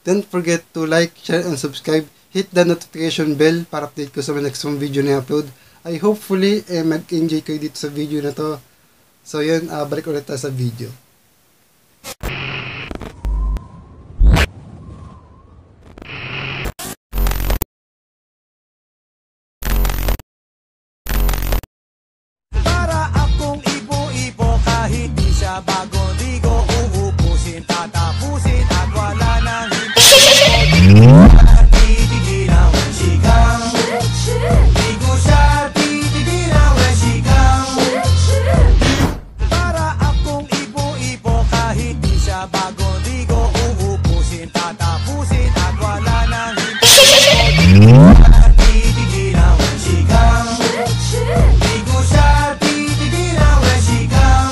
Don't forget to like, share, and subscribe. Hit the notification bell para update ko sa mga next video na upload. I hopefully mag-enjoy kayo dito sa video na to. So yun, balik ulit tayo sa video. Para akong ipo-ipo kahit di siya bago, di ko uubusin, tatapusin at wala nang titigil ang sigang. Di ko siya titigil ang sigang. Para akong ipo-ipo kahit di siya bago, di ko uubusin, tatapusin at wala nang titigil ang sigang. Di ko siya titigil ang sigang.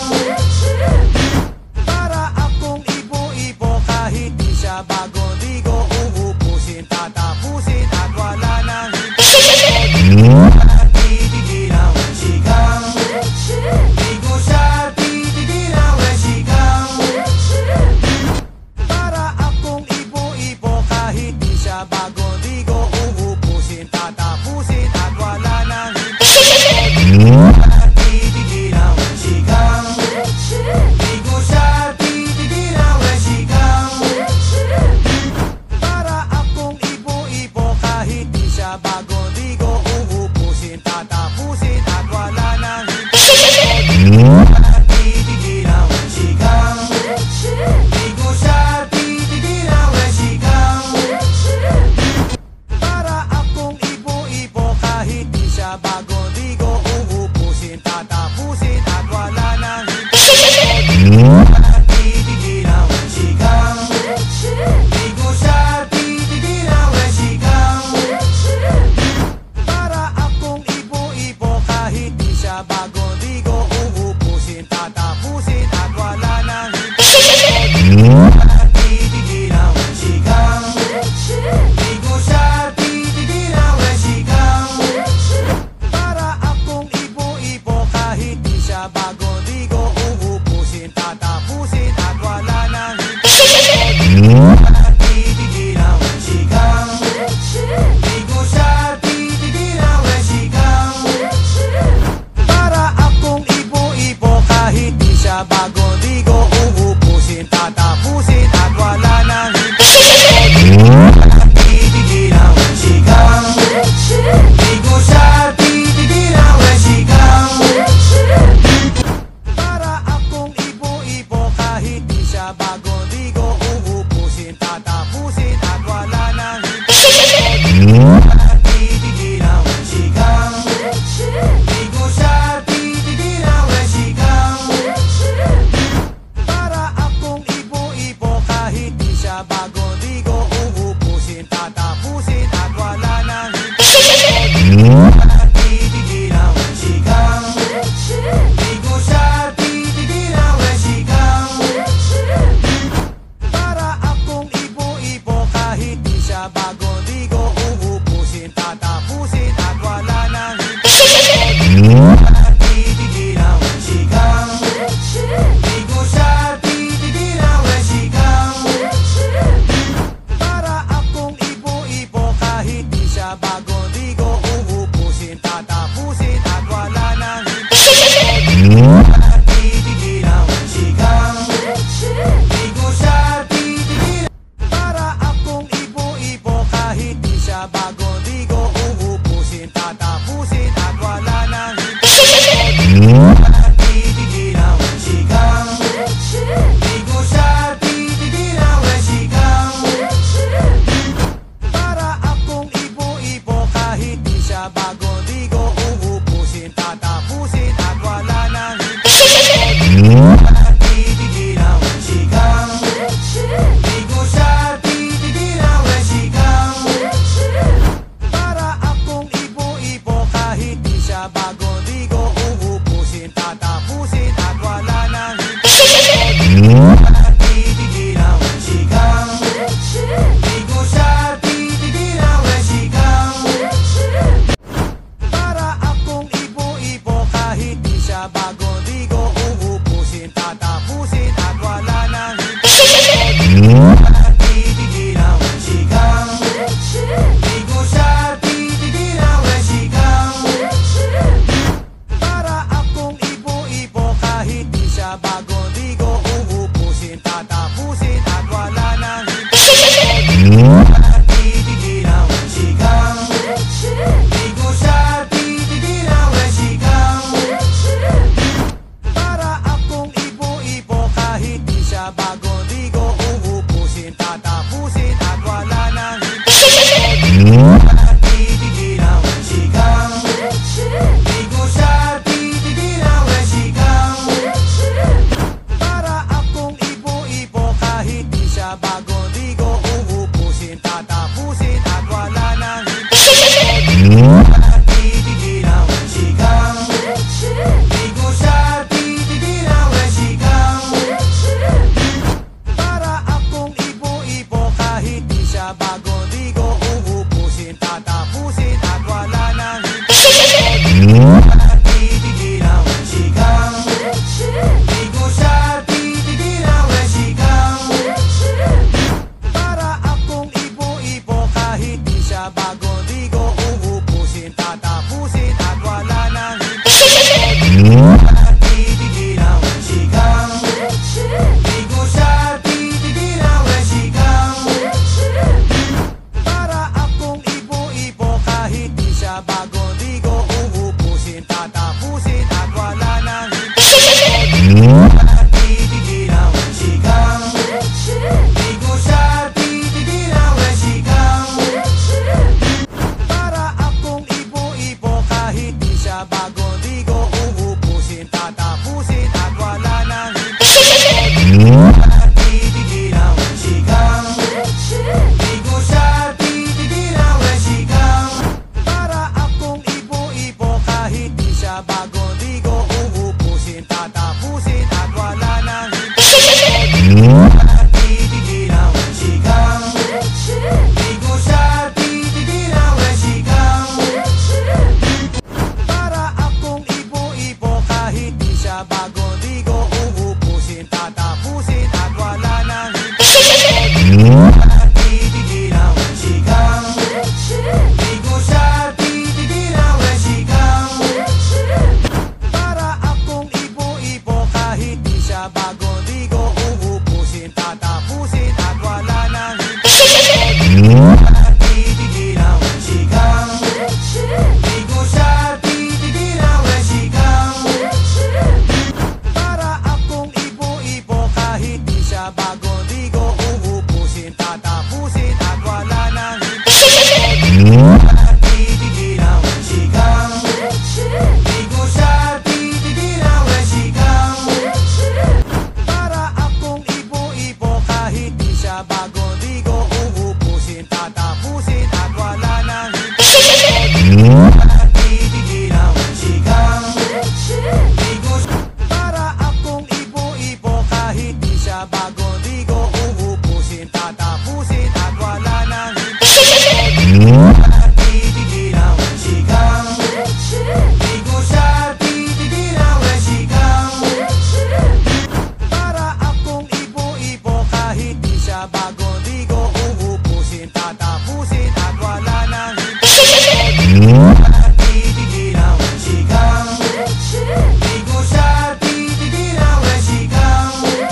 Para akong ipo-ipo kahit di siya bago, di ko uubusin, tatapusin at wala nang titigil ang sigang. Di ko siya titigil ang sigang. Para akong ipo-ipo kahit di siya bago, di ko uubusin, tatapusin at wala nang titigil ang sigang. Di ko siya titigil ang sigang. Para akong ipo-ipo kahit di siya bago, di ko uubusin, tatapusin at wala nang titigil ang sigang. Di ko siya titigil ang sigang. Para akong ipo-ipo kahit di siya bago, di ko uubusin, tatapusin at wala nang titigil ang sigang. Di ko siya titigil ang sigang. Para akong ipo-ipo kahit di siya bago, di ko uubusin, tatapusin at wala nang titigil ang sigang. Di ko siya titigil ang sigang. Para akong ipo-ipo kahit di siya bago, di ko uubusin, tatapusin at wala nang titigil ang sigang. Di ko siya titigil ang sigang. Para akong ipo-ipo kahit di siya bago, di ko uubusin, tatapusin at wala nang titigil ang sigang. Di ko siya titigil ang sigang. Para akong ipo-ipo kahit di siya bago, di ko uubusin, tatapusin at wala nang titigil ang sigang. Di ko siya titigil ang sigang. Para akong ipo-ipo kahit di siya bago, di ko uubusin, tatapusin at wala nang titigil ang sigang. Di ko siya titigil ang sigang. Para akong ipo-ipo kahit di siya bago, di ko uubusin, tatapusin at wala nang titigil ang sigang. Di ko siya titigil ang sigang. Para akong ipo-ipo kahit di siya bago, di ko uubusin, tatapusin at wala nang titigil ang sigang. Di ko siya titigil. Para akong ipo-ipo kahit di siya bago, di ko uubusin, tatapusin at wala nang At titigilan ang sigang, di ko siya titigilan ang sigang. Para akong ipo-ipo kahit di siya bago, di ko uubusin, tatapusin at wala nang hintay. At titigilan ang sigang, di ko siya titigilan ang sigang. Para akong ipo-ipo kahit di siya bago, di ko uubusin, tatapusin at wala nang hintay. At titigilan ang sigang, di ko siya titigilan ang sigang. Para akong ipo-ipo kahit di siya bago, di ko uubusin, tatapusin at wala nang hintay. At titigilan ang sigang, di ko siya titigilan ang sigang. Para akong ipo-ipo kahit di siya bago, di ko uubusin, tatapusin at wala nang hintay. At titigilan ang sigang, di ko siya titigilan ang sigang. Para akong ipo-ipo kahit di siya bago, di ko uubusin, tatapusin at wala nang hintay. At titigilan ang sigang, di ko siya titigilan ang sigang. Para akong ipo-ipo kahit di siya bago, di ko uubusin, tatapusin at wala nang hintay. At titigilan ang sigang, di ko siya titigilan ang sigang. Para akong ipo-ipo kahit di siya bago, di ko uubusin, tatapusin at wala nang hintay. At titigilan ang sigang, di ko siya titigilan ang sigang. Para akong ipo-ipo kahit di siya bago, di ko uubusin, tatapusin at wala nang hintay. At titigilan ang sigang, di ko siya titigilan ang sigang. Para akong ipo-ipo kahit di siya bago, di ko uubusin, tatapusin at wala nang hintay. At titigilan ang sigang, di ko siya titigilan ang sigang. Para akong ipo-ipo kahit di siya bago, di ko uubusin, tatapusin at wala nang hintay. At titigilan ang sigang, di ko siya titigilan ang sigang. Para akong ipo-ipo kahit di siya bago, di ko uubusin, tatapusin at wala nang hintay. At titigilan ang sigang, di ko. Para akong ipo-ipo kahit di siya bago, di ko uubusin, tatapusin at wala nang hintay. At titigilan ang sigang, di ko siya titigilan ang sigang. Para akong ipo-ipo kahit di siya bago, di ko uubusin, tatapusin at wala nang hintay. At titigilan ang sigang, di ko siya titigilan ang sigang.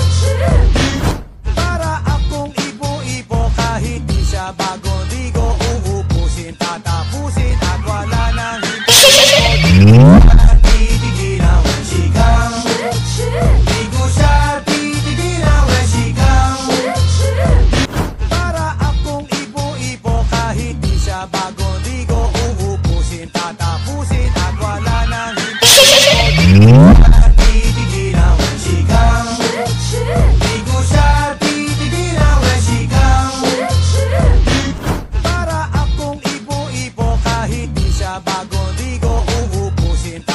Para akong ipo-ipo kahit di siya bago, di ko uubusin, tatapusin at wala nang hintay. At titigilan ang sigang, di ko siya titigilan ang sigang. Para akong ipo-ipo kahit di siya bago, di ko uubusin, tatapusin at wala nang hintay. At titigilan ang sigang, di ko siya titigilan ang sigang. Para akong ipo-ipo kahit di siya bago, di ko uubusin,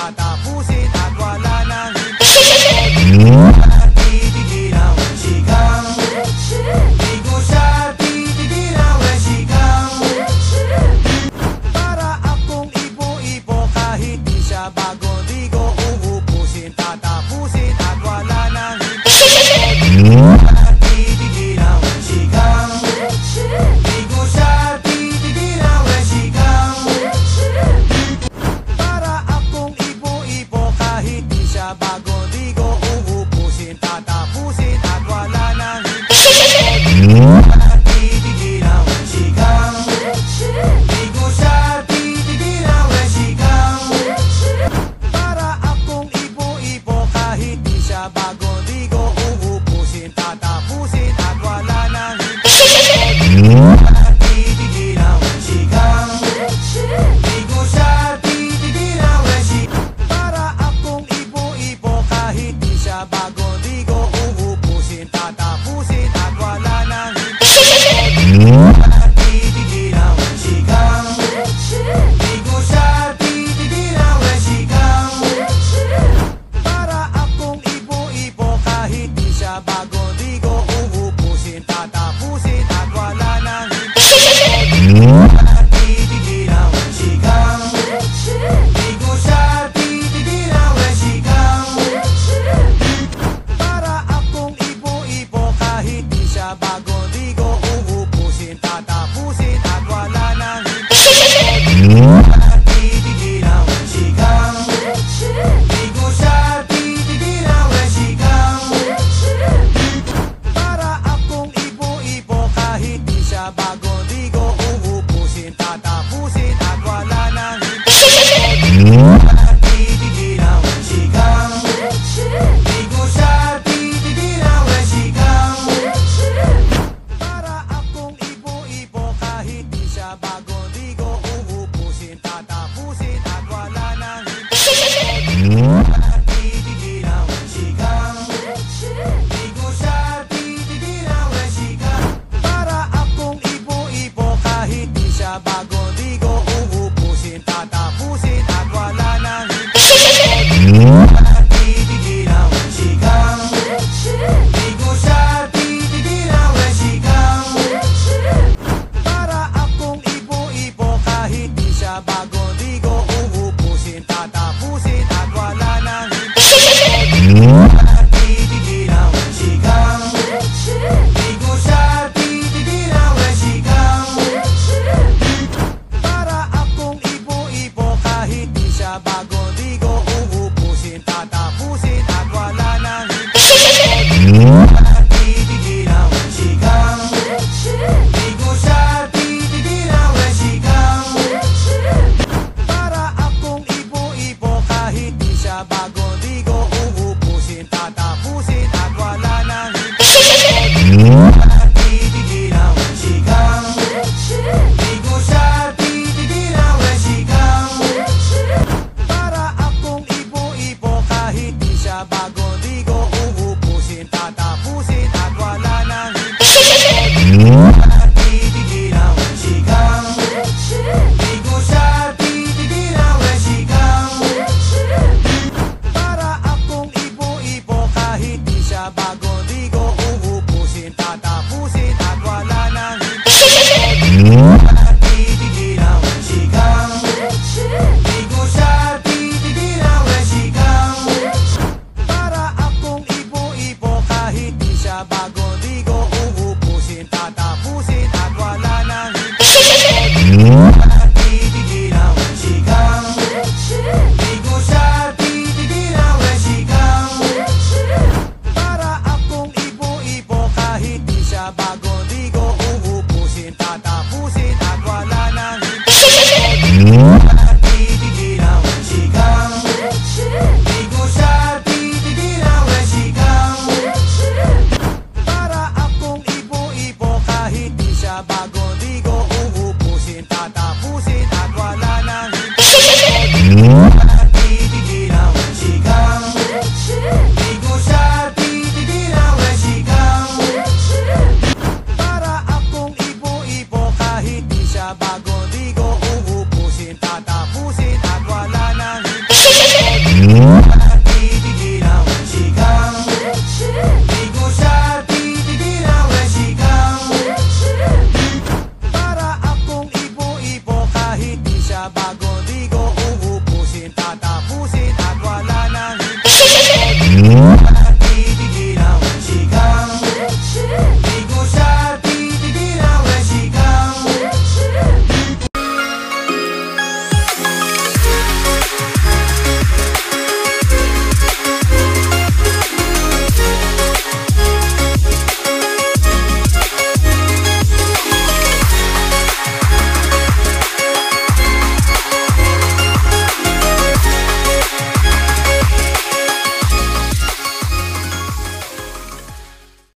Titigilan ang sigang Di ko siya titigilan ang sigang Para akong ipo-ipo kahit di siya bago Di ko uubusin, tatapusin at wala nang titigilan ang sigang Di ko siya titigilan ang sigang Para akong ipo-ipo kahit di siya bago Di ko uubusin, tatapusin at wala nang titigilan ang sigang Di ko siya titigilan ang sigang Para akong ipo-ipo kahit di siya bago Di ko uubusin, tatapusin at wala nang titigilan ang sigang Di ko siya titigilan ang sigang Para akong ipo-ipo kahit di siya bago Di ko uubusin, tatapusin at wala nang titigilan ang sigang Di ko siya titigilan ang sigang Para akong ipo-ipo kahit di siya bago Di ko uubusin, tatapusin at wala nang titigilan ang sigang Di ko siya titigilan ang sigang Para akong ipo-ipo kahit di siya bago Di ko uubusin, tatapusin at wala nang titigilan ang sigang Di ko siya titigilan ang sigang Para akong ipo-ipo kahit di siya bago Di ko uubusin, tatapusin at wala nang titigilan ang sigang Di ko siya titigilan ang sigang Para akong ipo-ipo kahit di siya bago Di ko uubusin, tatapusin at wala nang titigilan ang sigang Di ko siya titigilan ang sigang Para akong ipo-ipo kahit di siya bago Di ko uubusin, tatapusin at wala nang titigilan ang sigang Di ko siya titigilan ang sigang Para akong ipo-ipo kahit di siya bago Di ko uubusin, tatapusin at wala nang titigilan ang sigang Di ko siya titigilan ang sigang Para akong ipo-ipo kahit di siya bago Di ko uubusin, tatapusin at wala nang titigilan ang sigang Di ko siya titigilan ang sigang Para akong ipo-ipo kahit di siya bago Di ko uubusin, tatapusin at wala nang titigilan ang sigang Di ko siya titigilan ang sigang Para akong ipo-ipo kahit di siya bago Di ko uubusin, tatapusin at wala nang titigilan ang sigang Di ko siya titigilan ang sigang Para akong ipo-ipo kahit di siya bago Di ko uubusin, tatapusin at wala nang